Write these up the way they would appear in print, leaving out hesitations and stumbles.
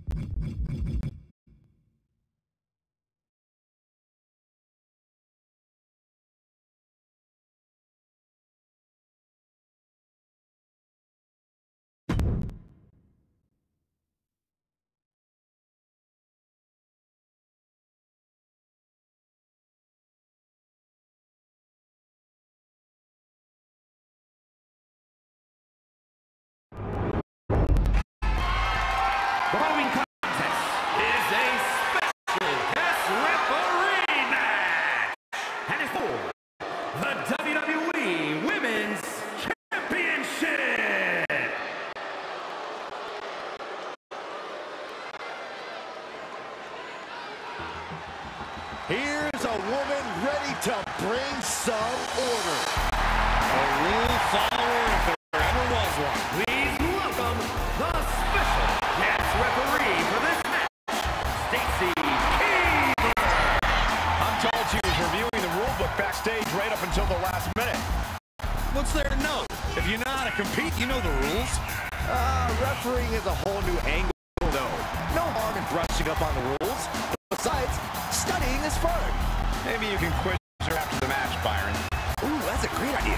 The following contest is a special guest referee match, and it's for the WWE Women's Championship. Here's a woman ready to bring some order. A rule follower if there ever was one. Please welcome the special guest referee for this match, Stacy Keibler. I'm told she was reviewing the rule book backstage right up until the last minute. What's there to know? If you know how to compete, you know the rules. Refereeing is a whole new angle, though. No harm in brushing up on the rules. Besides, studying is fun. Maybe you can quiz her after the match, Byron. Ooh, that's a great idea.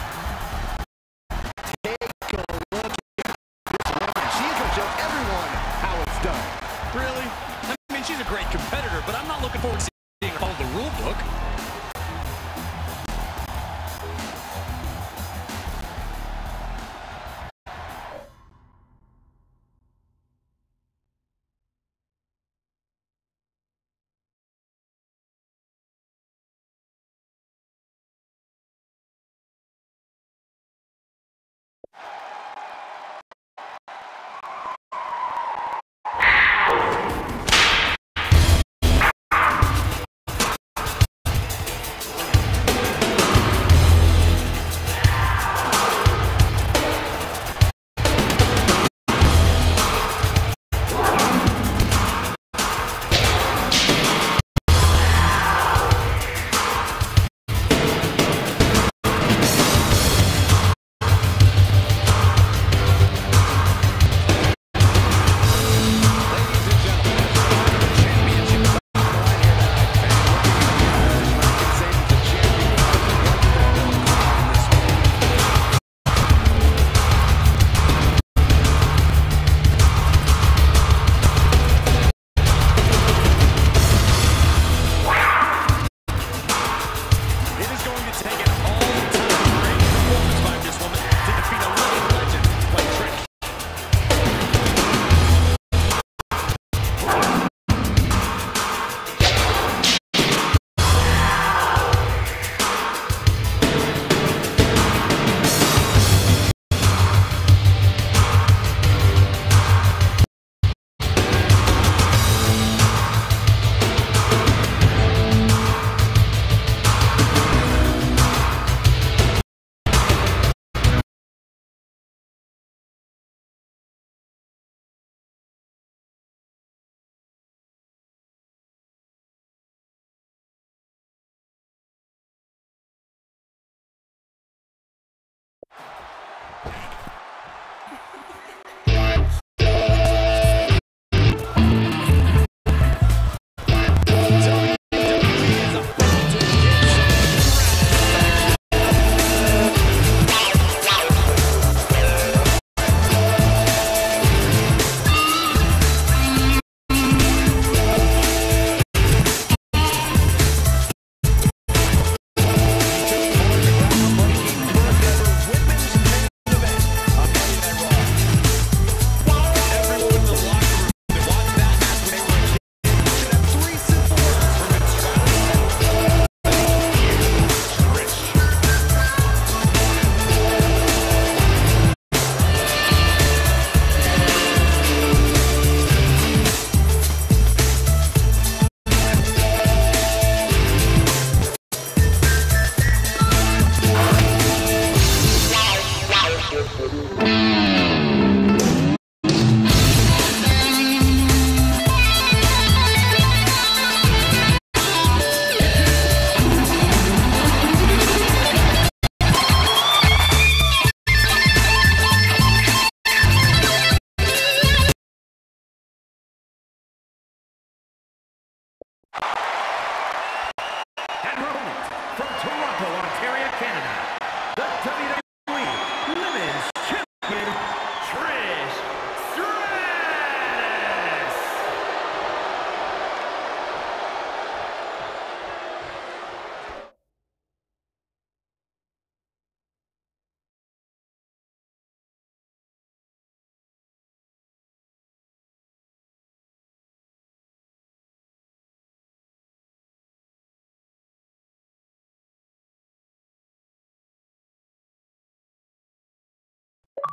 Take a look at this woman. She's going to show everyone how it's done. Really? I mean, she's a great competitor, but I'm not looking forward to seeing her follow the rule book.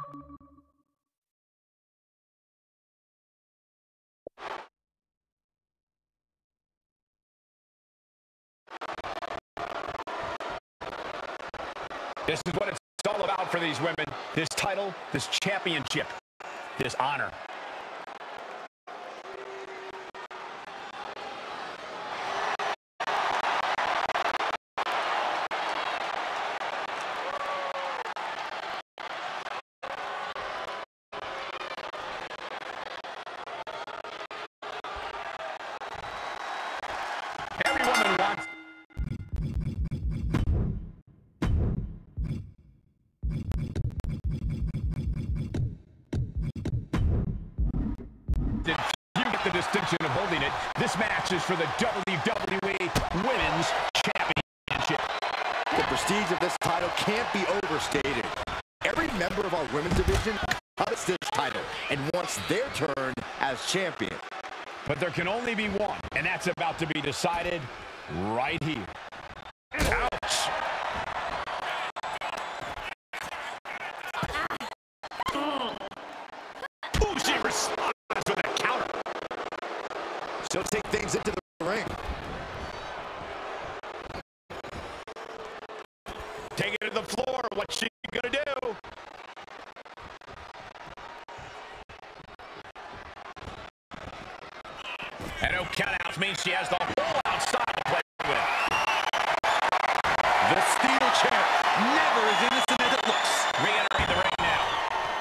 This is what it's all about for these women. This title, this championship, this honor. Every woman wants... Did you get the distinction of holding it? This match is for the WWE Women's Championship. The prestige of this title can't be overstated. Every member of our women's division covets this title and wants their turn as champion. But there can only be one, and that's about to be decided right here. Ouch! Ooh, she responds with a counter. She'll take things into the ring. Take it to the floor. What's she gonna do? And no countouts means she has the whole outside to play with. The steel chair never as innocent as it looks. Re-entering the ring now.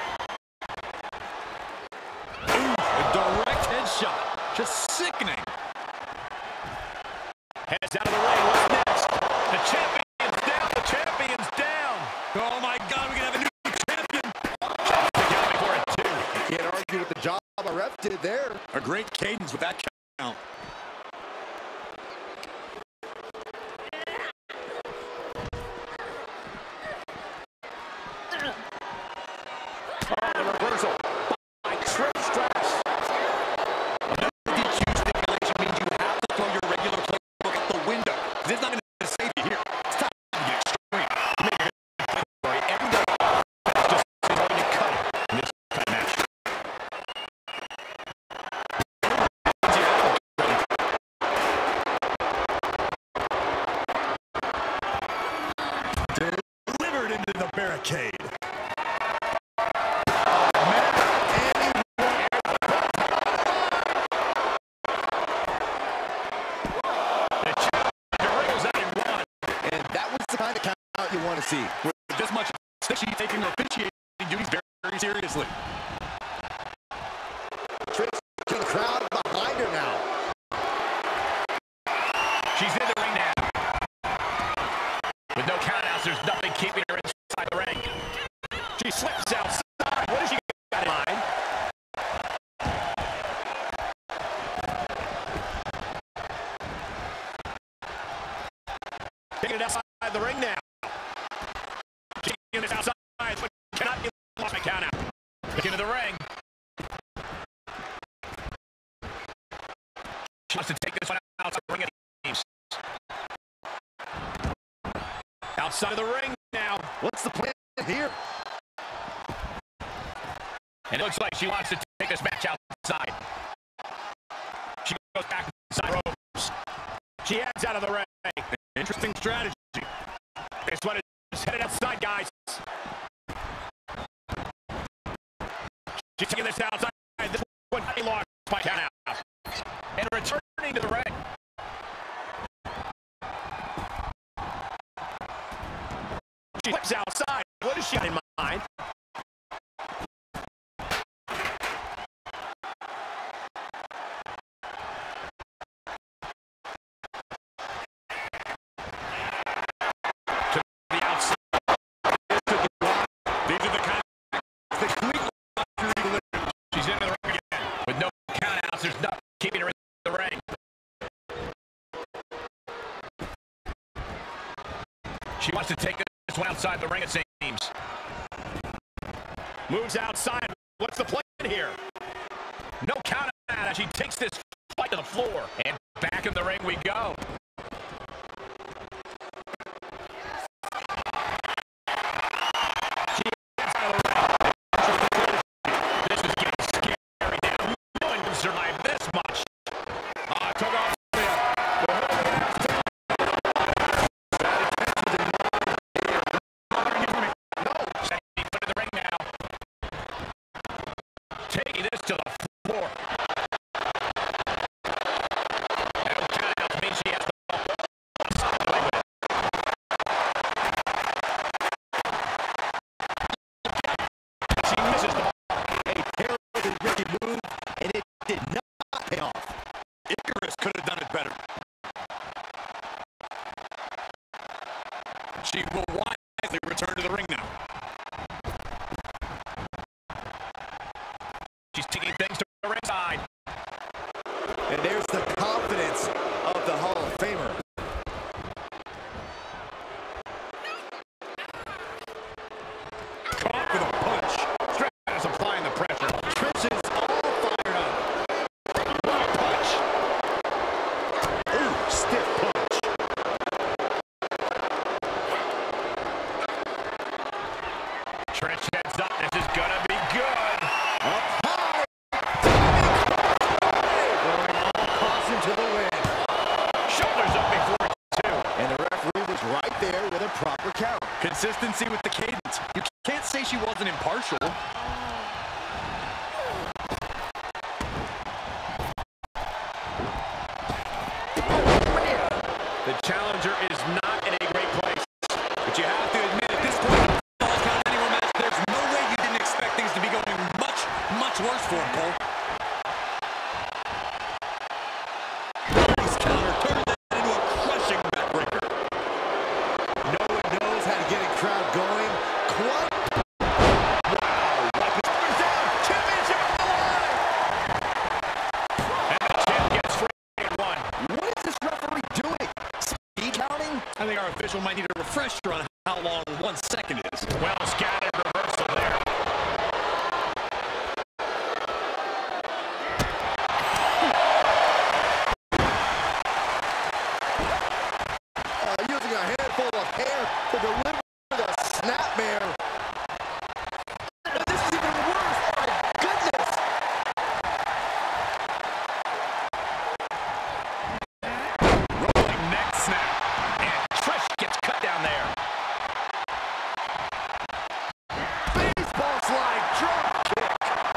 Ooh, a direct headshot. Just sickening. Heads out of the ring. What's next? The champion's down. The champion's down. Oh my God, we're gonna have a new champion. Together for it too. Can't argue with the job our ref did there. A great cadence with that count. Oh, the reversal by Trish Stratus. Another DQ stipulation means you have to throw your regular playbook out the window. This is not going to save you here. It's time to get extreme. Make it right. Everybody just is going to cut it in this kind of match. Delivered into the barricade. You want to see. With this much she's taking her officiating duties very seriously. Trish to the crowd behind her now. She's in the ring now. With no countouts, there's nothing keeping her inside the ring. She slips outside. What has she got in mind? Taking it outside the ring now. This outside, but cannot get lost by count out. Back into the ring. She wants to take this one out to ring it. Outside of the ring now. What's the plan here? And it looks like she wants to take this match outside. She goes back inside ropes. She heads out of the ring. Interesting strategy. This one is headed outside, guys. She's taking this outside. This one lost by count out. And returning to the ring. She flips outside. What does she got in mind? To the outside. These are the kind of she's into the ring again. With no countouts, there's nothing keeping her in the ring. She wants to take this one outside the ring, it seems. Moves outside. What's the plan here? No count out as she takes this fight to the floor. And back in the ring we go. She gets out of the ring. consistency with the cadence. You can't say she wasn't impartial. The challenger is not in a great place. But you have to admit, at this point, Falls Count Anywhere match, there's no way you didn't expect things to be going much, much worse for him, Cole. Nice counter, turns that into a crushing backbreaker. No one knows how to get a crowd going. Quite. Wow, Rockets down, championship on the line. And the champ gets straight at one. What is this referee doing? Speed counting? I think our official might need a refresher on how long 1 second is. Well scattered reversal there. Using a handful of hair to deliver the snapmare. This is even worse. My goodness. Rolling neck snap. And Trish gets cut down there. Baseball slide drop kick.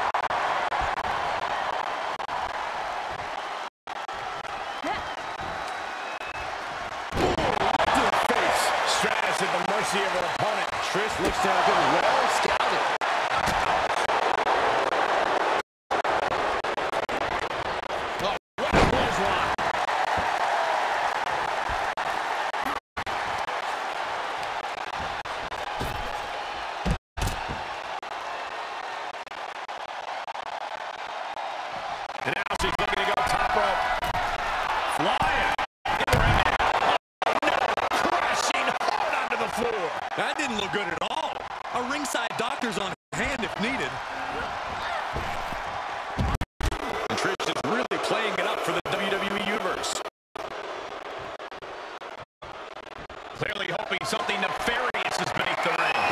To the face. Stratus at the mercy of her opponent. Trish looks to have been well scouted. Oh, what a clothesline. And now she's looking to go top rope. Flying. In the ring now. Oh, no. Crashing hard onto the floor. That didn't look good at all. A ringside doctor's on hand if needed. And Trish is really playing it up for the WWE Universe. Clearly hoping something nefarious is beneath the ring.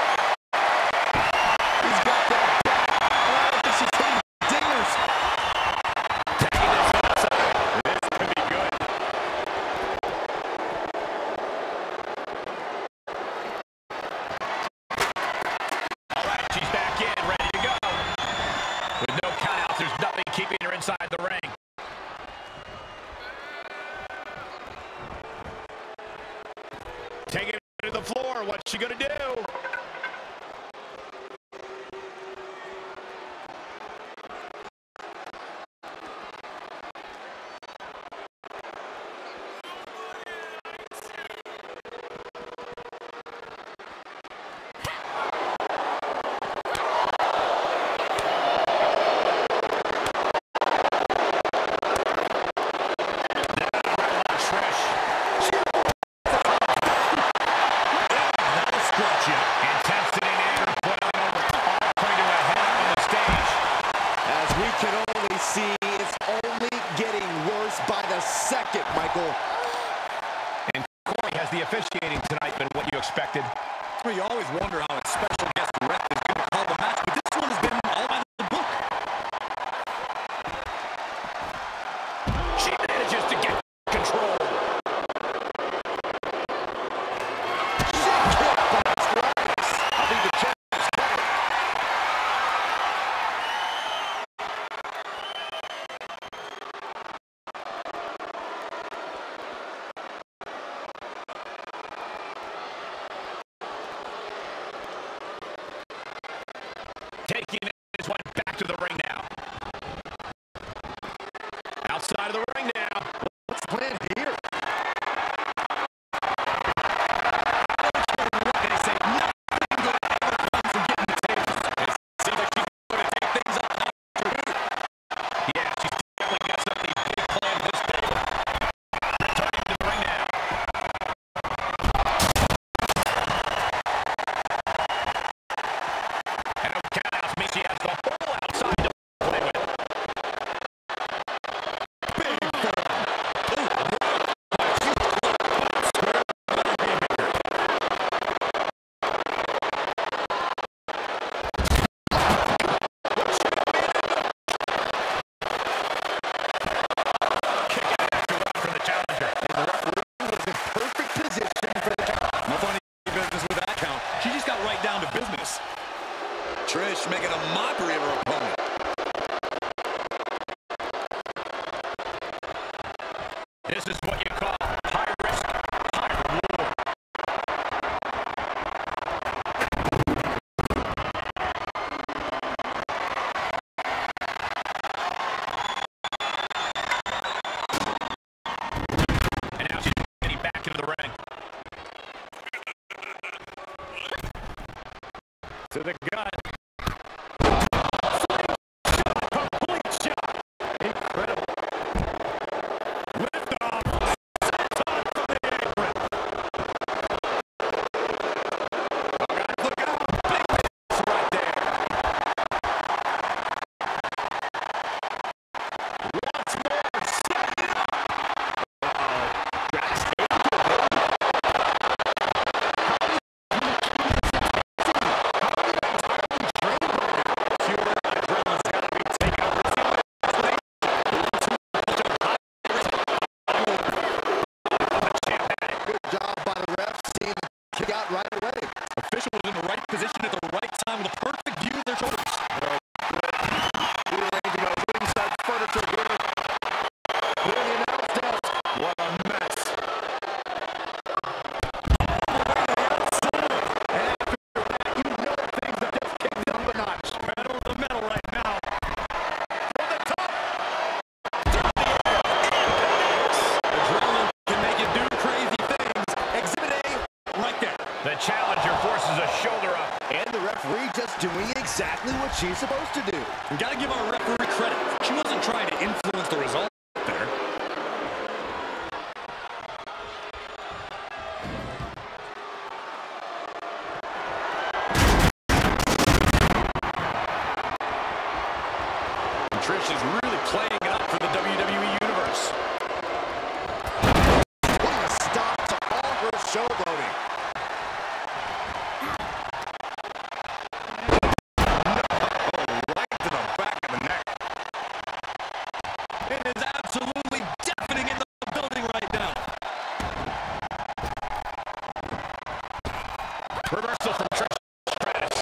He's got that back. Oh, this is hitting dingers. Taking this outside. This could be good. All right, she's back in, ready to go. With no countouts, there's nothing keeping her inside the ring. Taking it to the floor. What's she gonna do? Intensity and anger put on over, all coming to a head on the stage. As we can only see, it's only getting worse by the second, Michael. And Corey, has the officiating tonight been what you expected? Well, you always wonder how a special guest ref is going to call the match, but this one has been all by the book. She manages to get control. I think the champ is covered. Taking his one back to the ring now. Outside of the ring now. What's the plan here? Yeah, she's definitely got something big planned this day. Returning to the ring now. And no countouts means she has the whole outside to Trish making a mockery of her opponent. This is what you call high risk, high reward. And now she's getting back into the ring. To the gut. Complete shot. Incredible. Lift off. Senton from the apron. Oh, guys, look out. Big miss right there. Once more, set it up. Drax right away. Official was in the right position at the right time with a perfect view of their shoulders. Rearranging a ringside furniture here. Here in the announce desk. What a mess. And after that, you know things have just kicked up a notch. Pedal to the metal right now. From the top. Adrenaline can make you do crazy things. Exhibit A, right there. The challenger forces a shoulder up. And the referee just doing exactly what she's supposed to do. You gotta give our referee credit. She wasn't trying to influence the result there. And Trish is really playing it up for the WWE Universe. Putting a stop to all her showboating. It is absolutely deafening in the building right now. Reversal from Trish Stratus.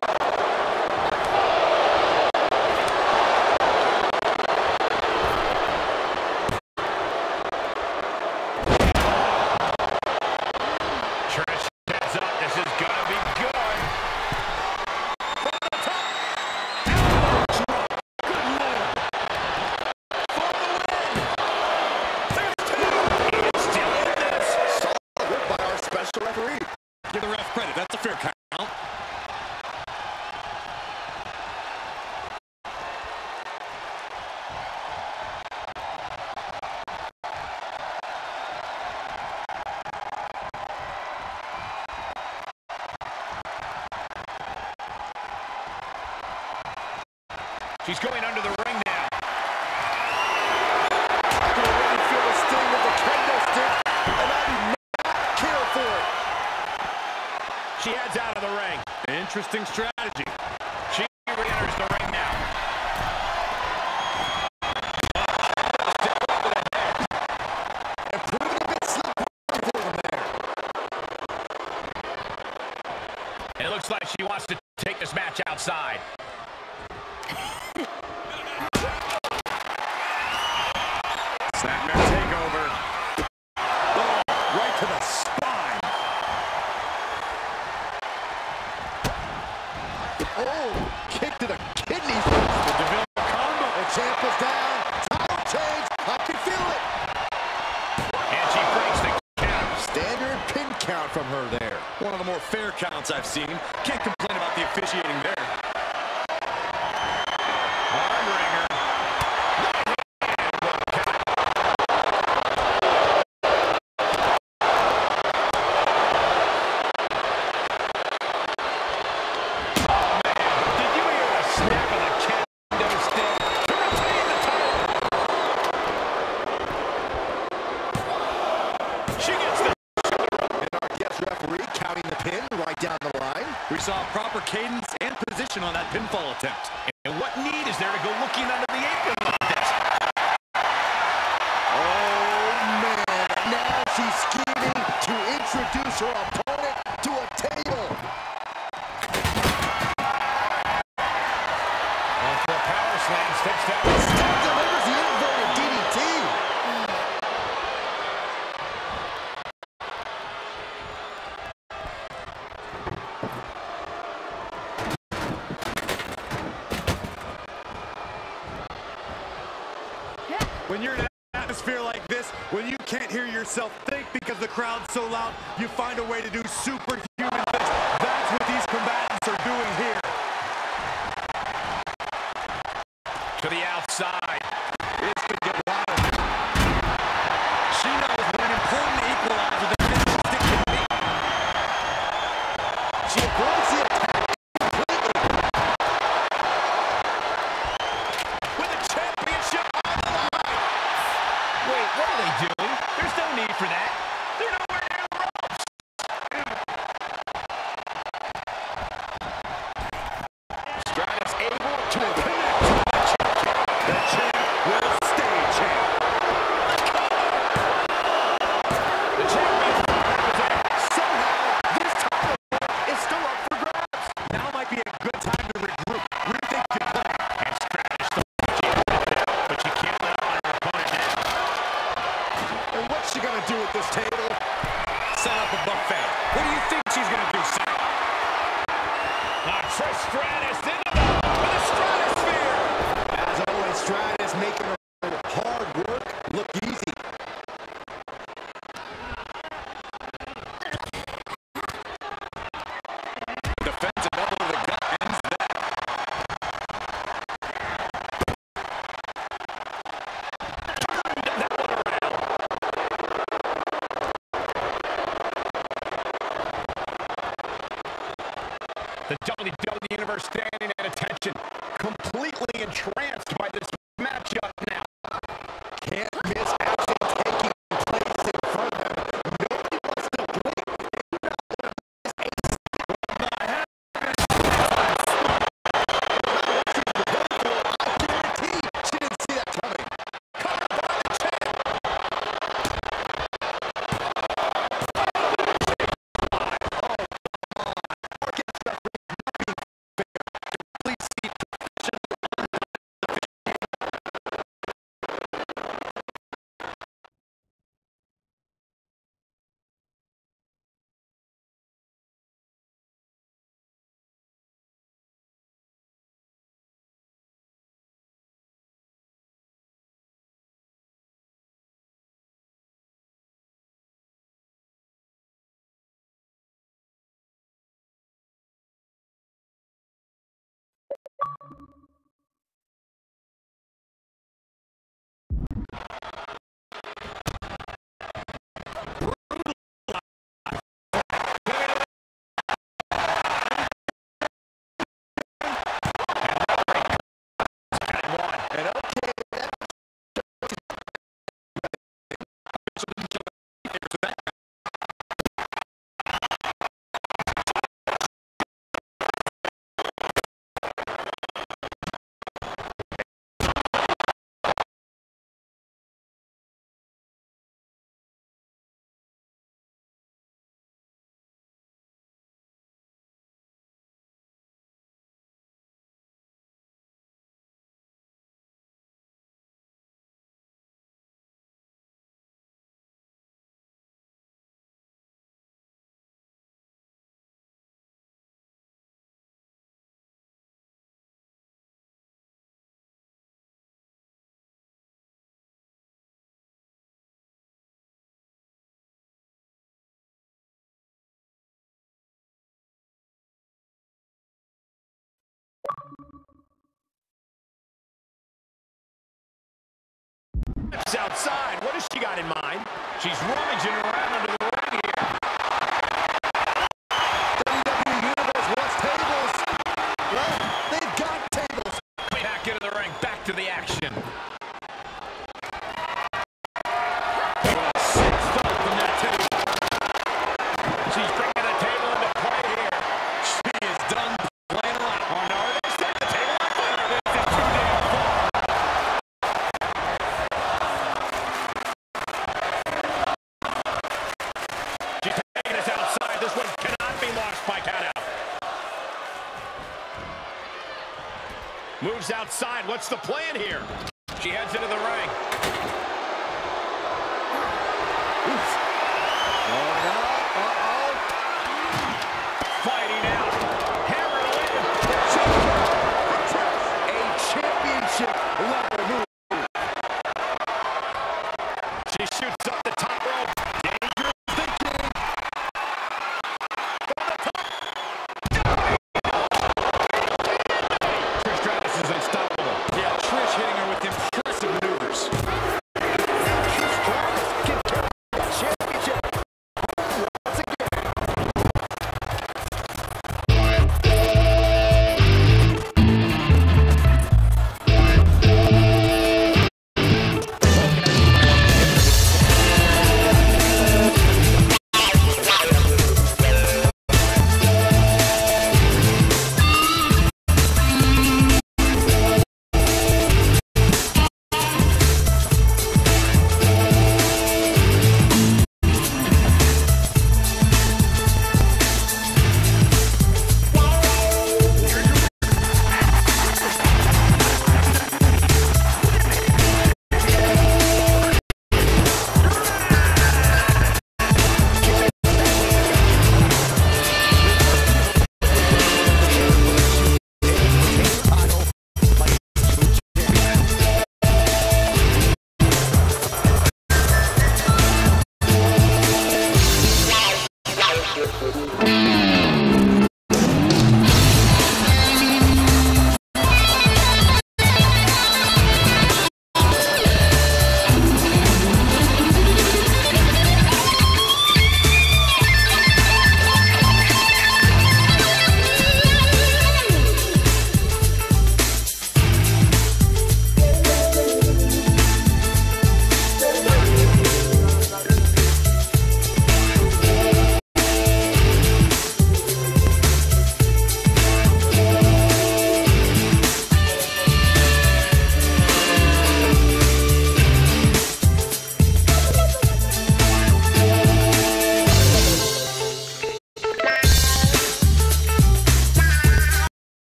Trish heads up. This is gonna be good. From the top. Elbow drop. Good Lord. For the win. There's two. It's still in this. Solid work by our special referee. Give the ref credit. That's a fair count. She's going under the ring now. I can already feel the sting of the kendo stick, and I do not care for it. She heads out of the ring. Interesting strategy. She re-enters the ring now. And proving a bit slippery for them there. And it looks like she wants to take this match outside. Snapmare takeover. Oh, right to the spine. Oh, kick to the kidneys. The Deville combo. The champ is down. Title change. I can feel it. And she breaks the count. Standard pin count from her there. One of the more fair counts I've seen. Can't complain about the officiating there. Arm wringer. Did you hear the snap of the kendo stick to retain the title? She gets the And our guest referee counting the pin right down the line. We saw proper cadence and position on that pinfall attempt. And what need is there to go looking under the apron like this? Oh, man. Now she's scheming to introduce her opponent to a table. Stone delivers the inverted DDT. When you're in an atmosphere like this, when you can't hear yourself think because the crowd's so loud, you find a way to do superhuman things. That's what these combatants are doing here. To the outside. This could get wild. She knows what an important equalizer the finish stick can be. She avoids the attack completely. With the championship on the line. Wait, what are they doing? There's no need for that. They're nowhere near the ropes. Stratus able to connect to the champion. The champ will stay champ. The champion represents. Somehow, this title is still up for grabs. Now might be a good time to regroup, rethink your plan. And Stratus the champion, but you can't let on her opponent now. And what's she gonna do at this table? Set up a buffet. What do you think she's gonna do, Sam? Trish Stratus into the stratosphere. As always, Stratus making her hard work look easy. Defensive elbow to the gut ends that. The WWE Universe standing at attention, completely entranced by this matchup now. Can't miss action taking place in front of them. Nobody wants to blink. I guarantee she didn't see that coming. Covered by the champ. Please see It's outside. What has she got in mind? She's rummaging around under the ring here. WWE Universe wants tables. Well, they've got tables. Back into the ring. Back to the action. Sick thump from that table. She's bringing the table into play here. She is done playing around. Oh, no. Are they setting the table on fire? This is too damn far. She's taking us outside. This one cannot be lost by count out. Moves outside. What's the plan here? She heads into the ring. Fighting out. Hammer to win. A championship level move. She shoots up the top rope. Dangerous thinking. From the top. Trish Stratus is unstoppable. Yeah, Trish hitting her with impressive maneuvers. Trish Stratus can turn the champ.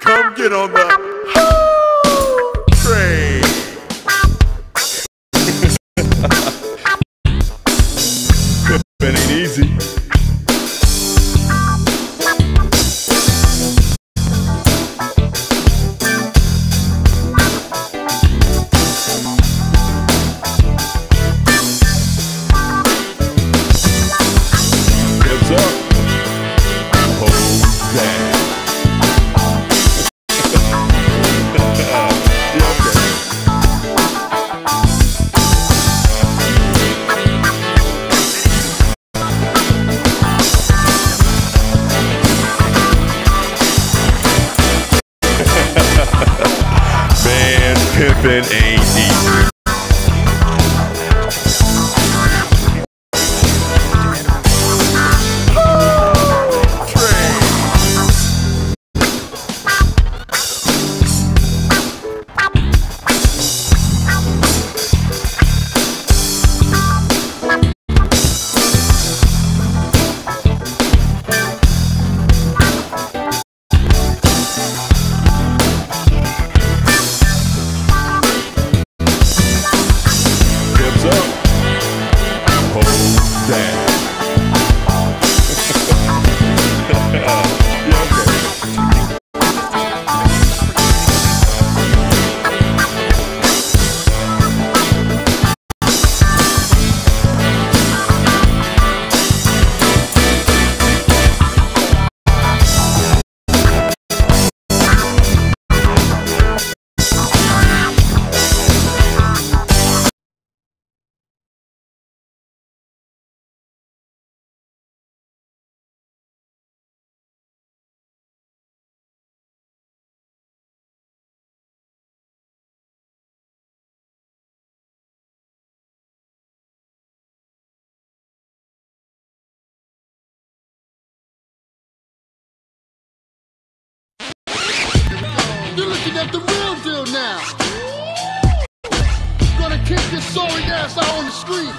Come get on the train. It ain't easy. What's up? Hold that. Man, pimpin' ain't easy. You're looking at the real deal now. Gonna kick your sorry ass out on the street.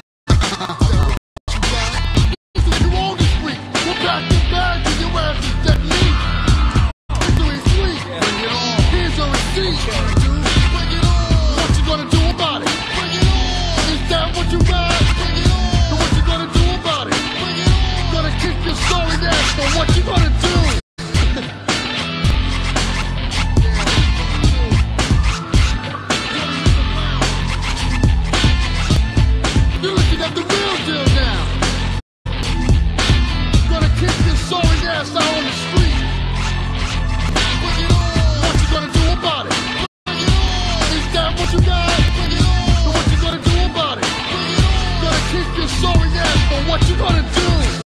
You on the street. We'll pack your bags and your ass is dead meat. Victory sweet. Bring it on. Here's a receipt. Bring it on. What you gonna do about it? Bring it on. Is that what you got? Bring it on. And what you gonna do about it? Bring it on. Gonna kick your sorry ass, but what you gonna do? The real deal now. Gonna kick this sorry ass out on the street. Bring it on. What you gonna do about it? Bring it on. Is that what you got? Bring it on. And what you gonna do about it? Bring it on. Gonna kick this sorry ass, but what you gonna do?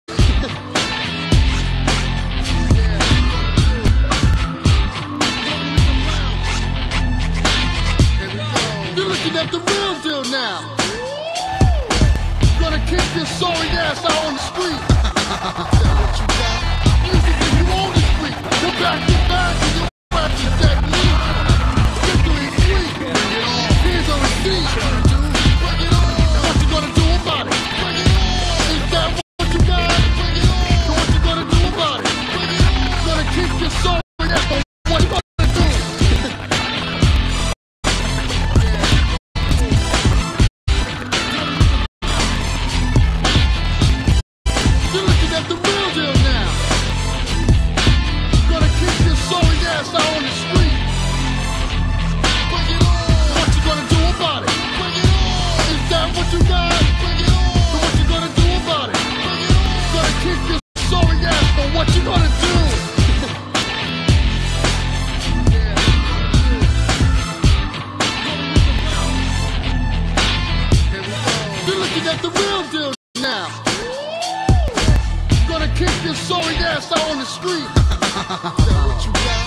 You're looking at the real deal now. Gonna kick this sorry ass out on the street. What you got? You on the street. You're back to back and your ass is dead meat. Victory sweet. Bring it on. Here's a receipt. Bring it on. What you gonna do about it? Bring it on. Is that what you got? Bring it on. So what you gonna do about it? Bring it on. Gonna kick this sorry ass, but what you gonna do? At the real deal now. Gonna kick this sorry ass out on the street. Bring it on. What you gonna do about it? Bring it on. Is that what you got? Bring it on. So what you gonna do about it? Bring it on. Gonna kick this sorry ass, but what you gonna do? You're looking at the real deal now. Gonna kick this sorry ass out on the street. What you got?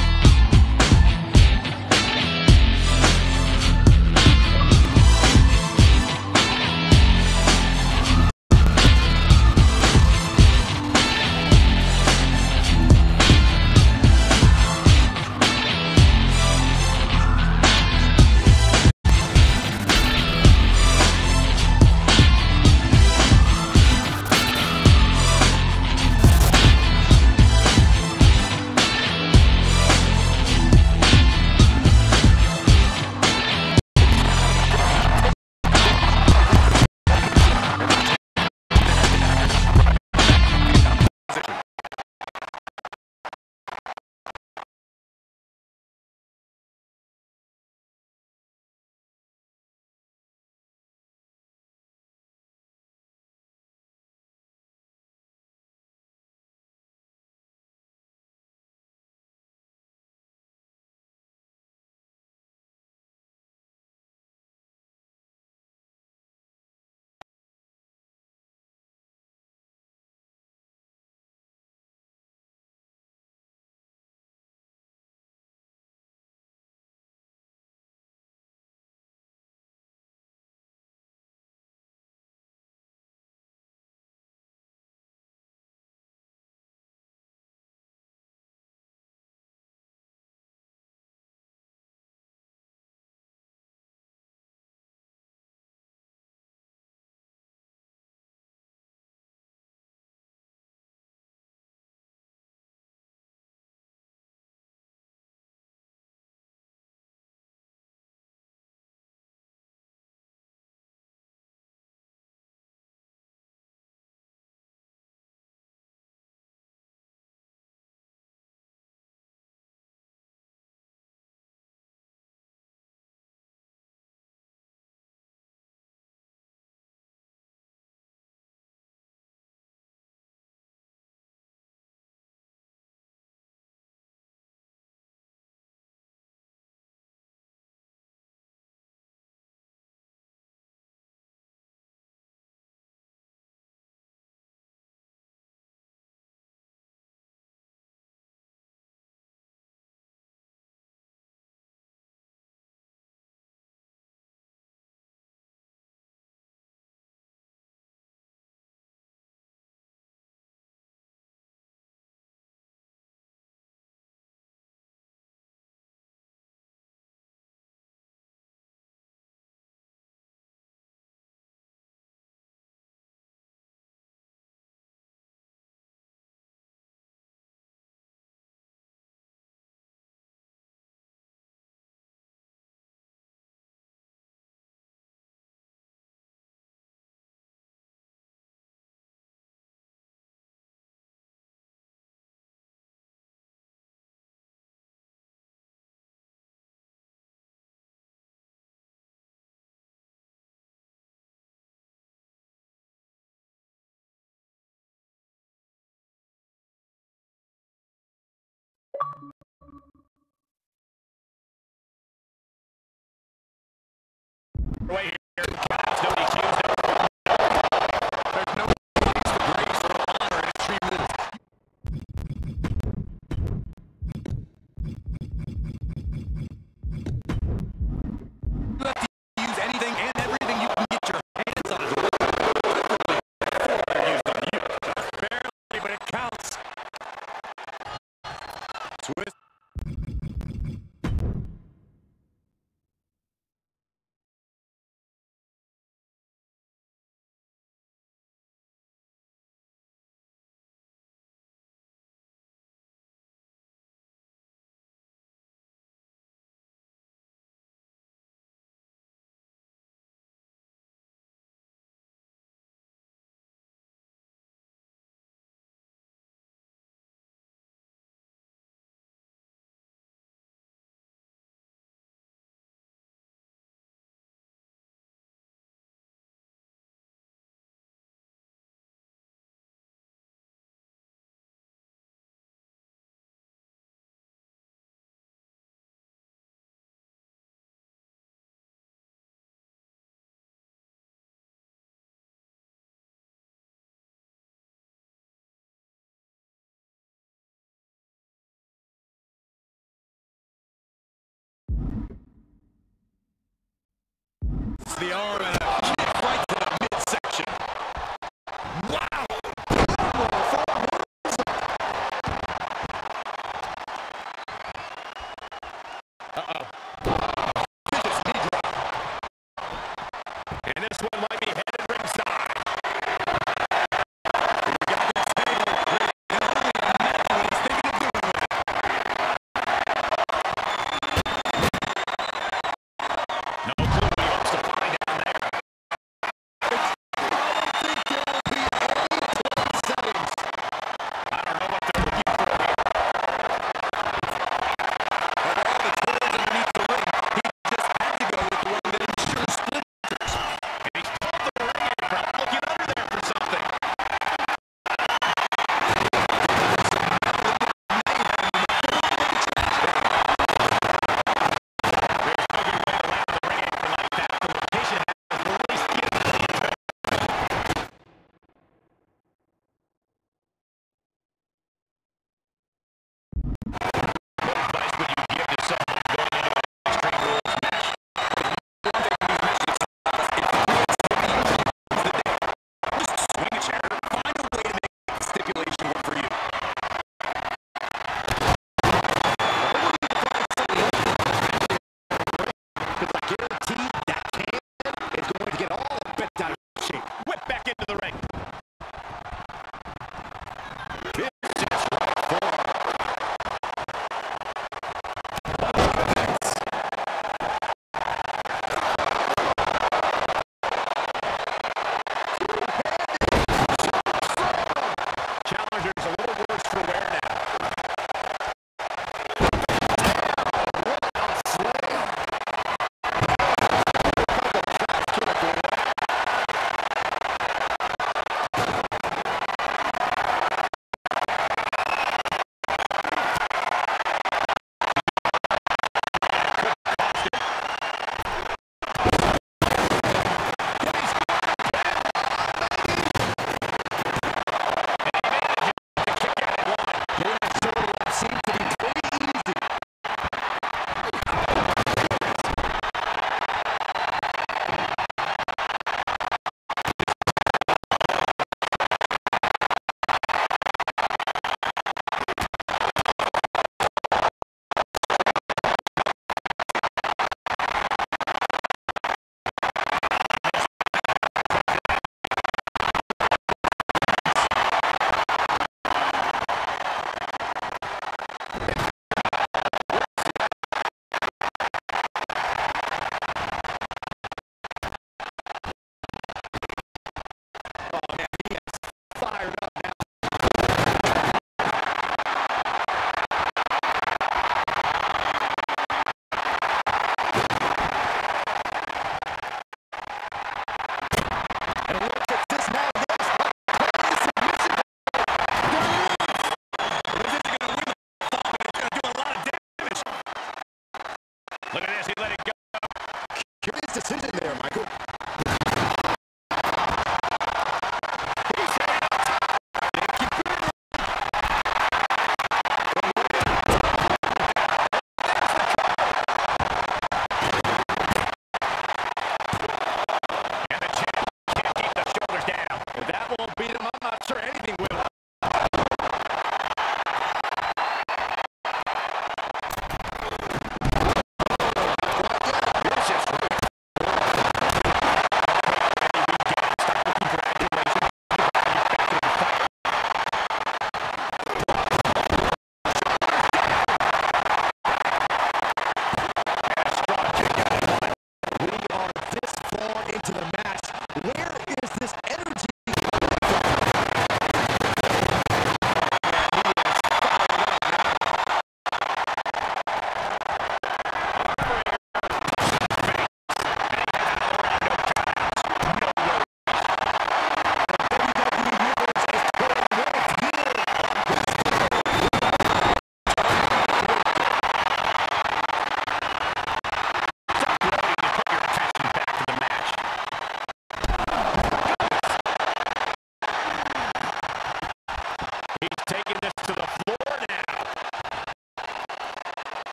away here. Counts, no DQs. There's no place for grace or honor in Extreme Rules. You have to use anything and everything you can get your hands on. Used on you. Barely, but it counts. Twist. The arm and a kick right to the midsection. Wow! Vicious knee drop. And this one might be headed ringside. He got this table. And only imagine what he's thinking of doing with it. No clue what he hopes to find down there.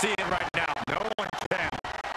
see it right now. No one can.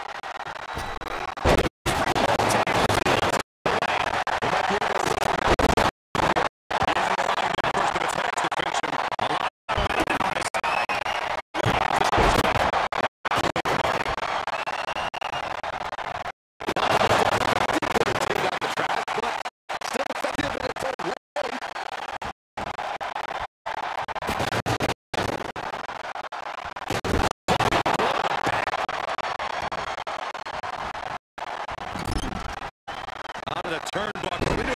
Out of the turnbuckle.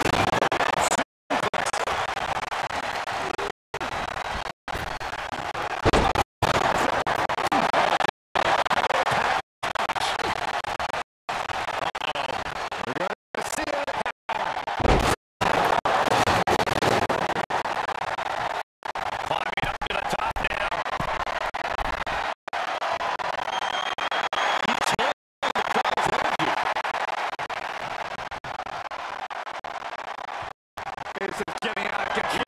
Climbing up to the top now. This is getting out of control.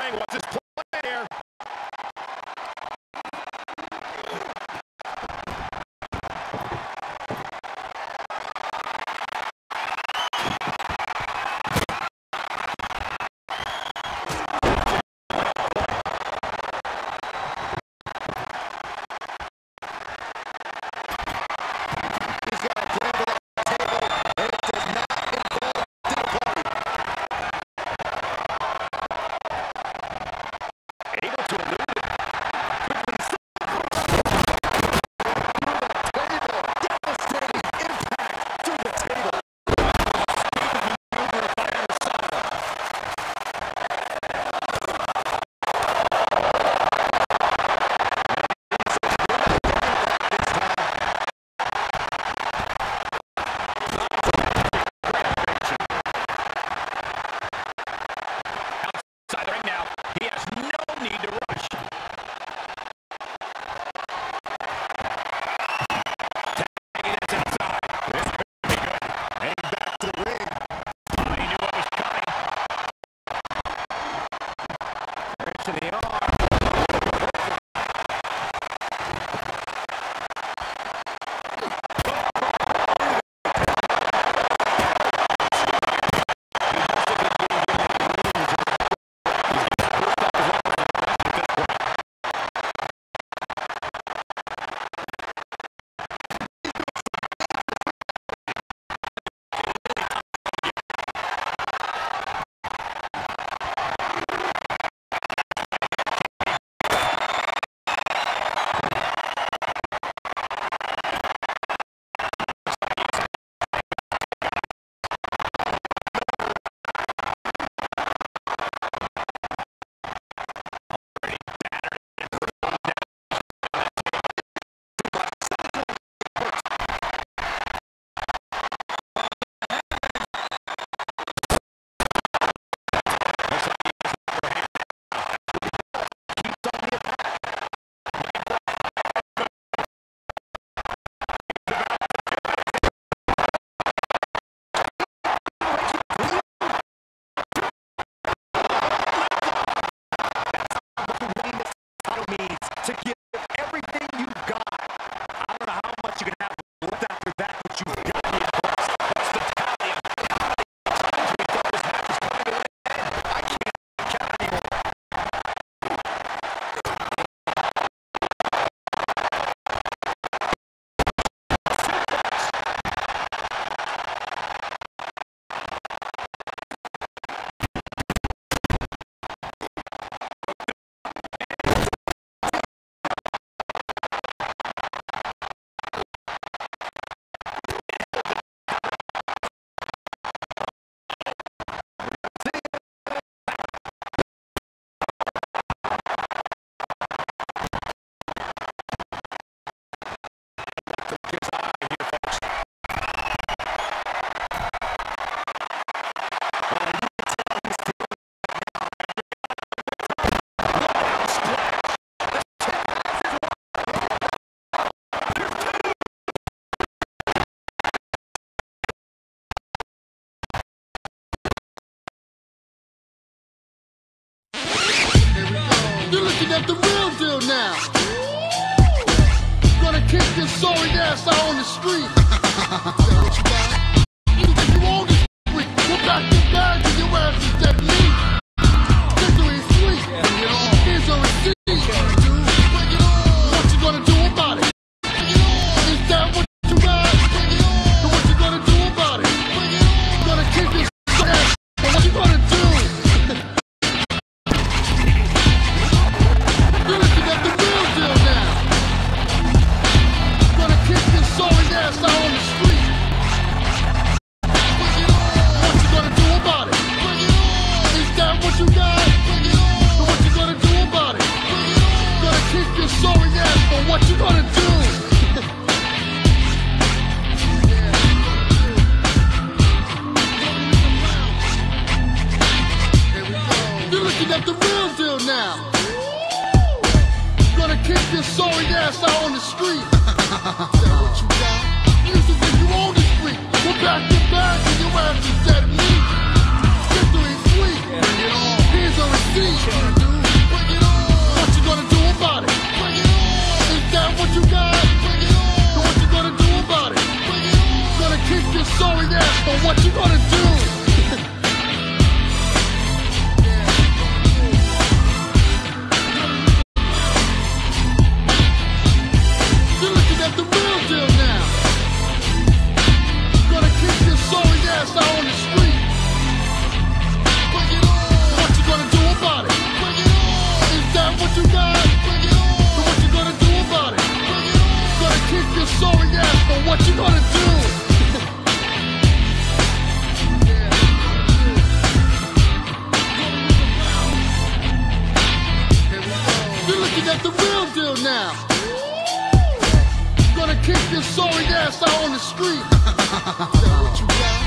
ring. What's his plan here? At the real deal now. Gonna kick this sorry ass out on the street. What you got? You think you own this street? Go back to bag and your ass is dead meat. Victory is sweet. Here's a receipt. What you gonna do about it? Is that what you got? And what you gonna do about it? Gonna kick this ass, but what you gonna do? What you gonna do? You're looking at the real deal now. Gonna kick this sorry ass out on the street. What you got? You think you own the street? Go back to back and your ass is dead meat. Victory is sweet. Here's a receipt. got the real deal now. Gonna kick this sorry ass out on the street. Is that what you got?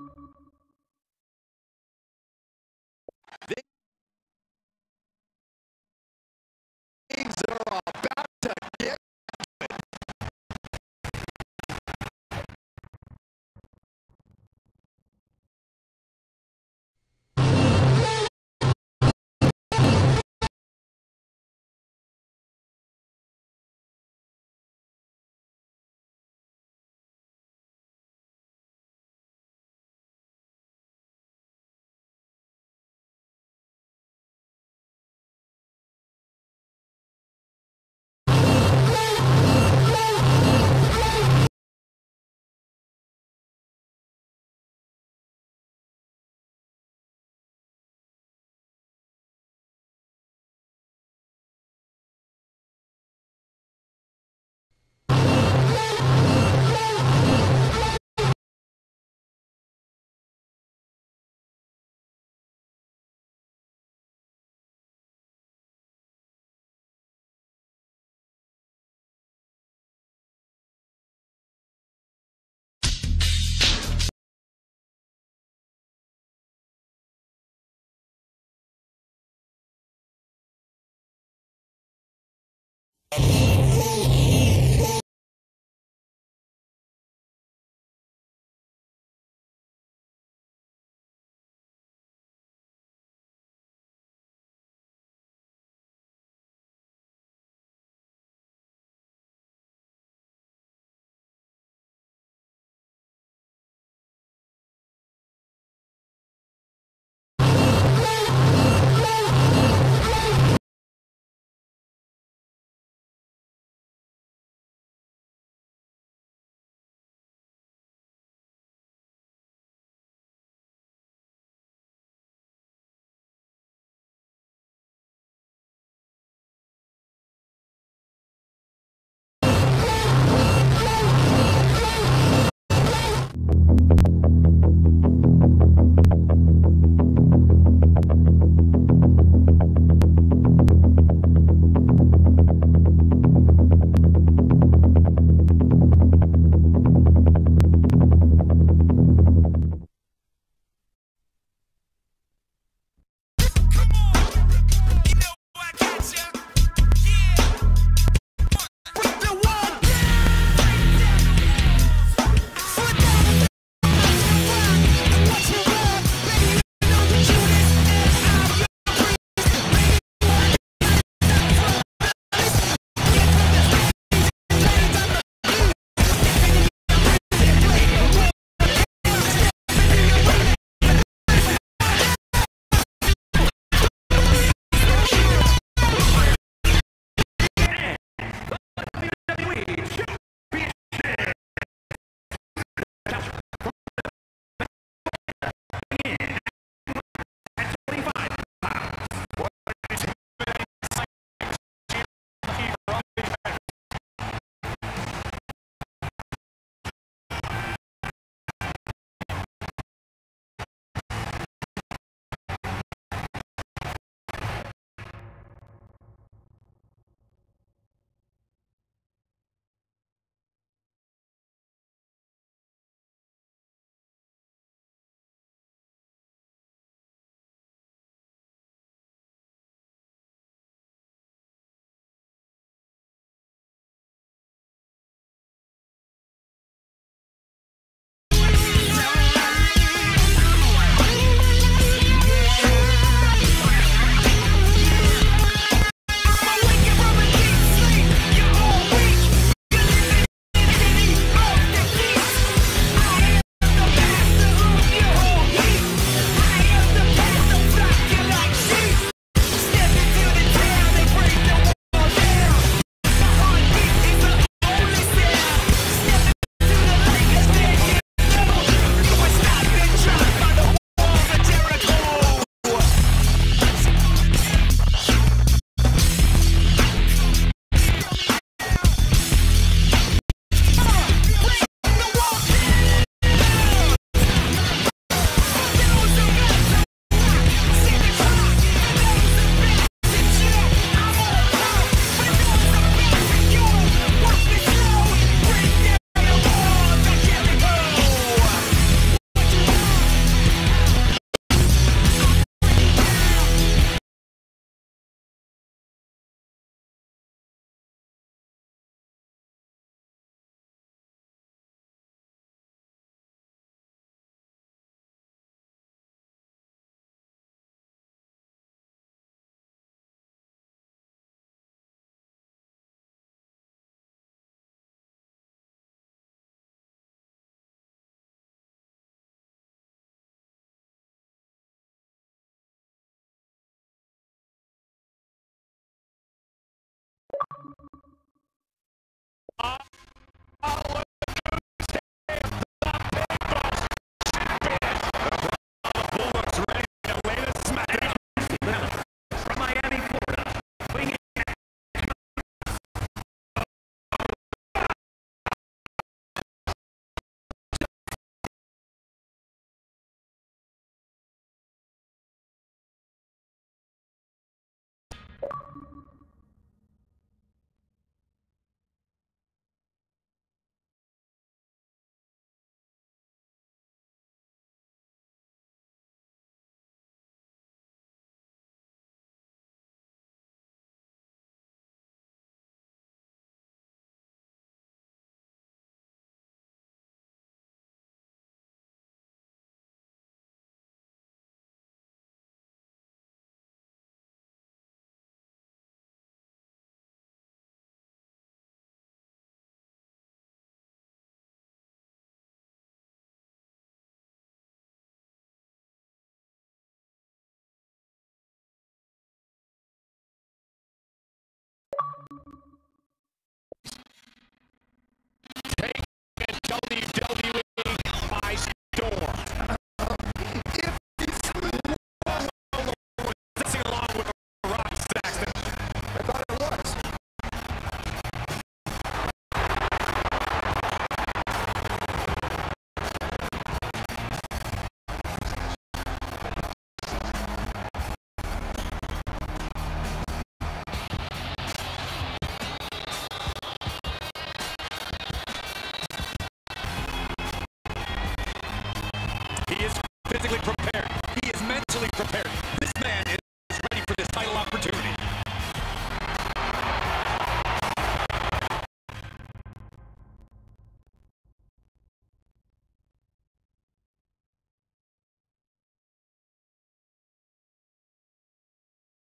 Things are about to